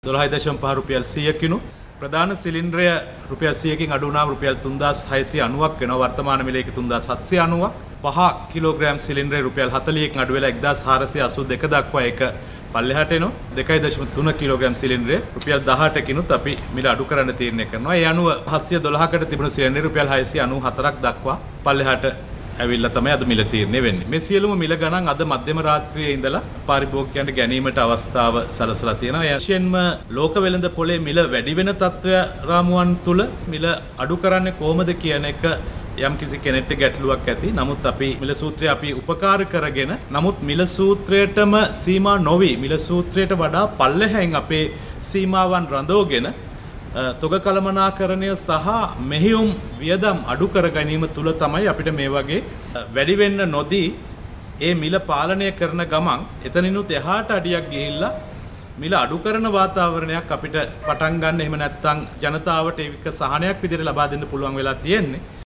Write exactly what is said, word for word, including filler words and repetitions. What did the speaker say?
දොළහයි දශම පහ රුපියල් සීයකිනු ප්‍රධාන සිලින්ඩරය රුපියල් සීයකින් අඩු වුණාම රුපියල් තුන්දාස් හයසිය අනූවක් වෙනවා. වර්තමාන මිලයක තුන්දාස් හත්සිය අනූවක්. පහ කිලෝග්‍රෑම් සිලින්ඩරය රුපියල් හතළිහකින් අඩු වෙලා එක්දාස් හාරසිය අසූ දෙක දක්වා ඒක පල්ලෙහාට එනවා. දෙකයි දශම තුන කිලෝග්‍රෑම් සිලින්ඩරය රුපියල් දහඅටකිනුත් අපි මිල අඩු කරන්න තීරණය කරනවා. ඒ අනුව හත්සිය දොළහකට තිබුණු සිලින්ඩරය රුපියල් හයසිය අනූ හතරක් දක්වා පල්ලෙහාට ඇවිල්ලා තමයි අද මිල තීරණය වෙන්නේ. මේ සියලුම මිල ගණන් අද මධ්‍යම රාත්‍රියේ ඉඳලා පාරිභෝගිකයන්ට ගැනීමට අවස්ථාව සලසලා තියෙනවා. විශේෂයෙන්ම ලෝක වෙළඳ පොලේ මිල වැඩි වෙන තත්ත්වය රාමුවන් තුල මිල අඩු කරන්නේ කොහොමද කියන එක යම් කිසි කෙනෙක්ට ගැටලුවක් ඇති. නමුත් අපි මිල සූත්‍රය අපි උපකාර කරගෙන නමුත් මිල සූත්‍රයටම සීමා නොවි මිල සූත්‍රයට වඩා පල්ලෙහායින් අපේ සීමාවන් රඳවගෙන තොග කළමනාකරණය සහ මෙහියුම් වියදම් අඩු කර ගැනීම තුල තමයි අපිට මේ වගේ වැඩි වෙන්න නොදී ඒ මිල පාලනය කරන ගමන් එතනිනුත් එහාට අඩියක් ගිහිල්ලා මිල අඩු කරන වාතාවරණයක් අපිට පටන් ගන්න. එහෙම නැත්නම් ජනතාවට ඒක සහනයක් විදිහට ලබා දෙන්න පුළුවන් වෙලා තියෙන්නේ.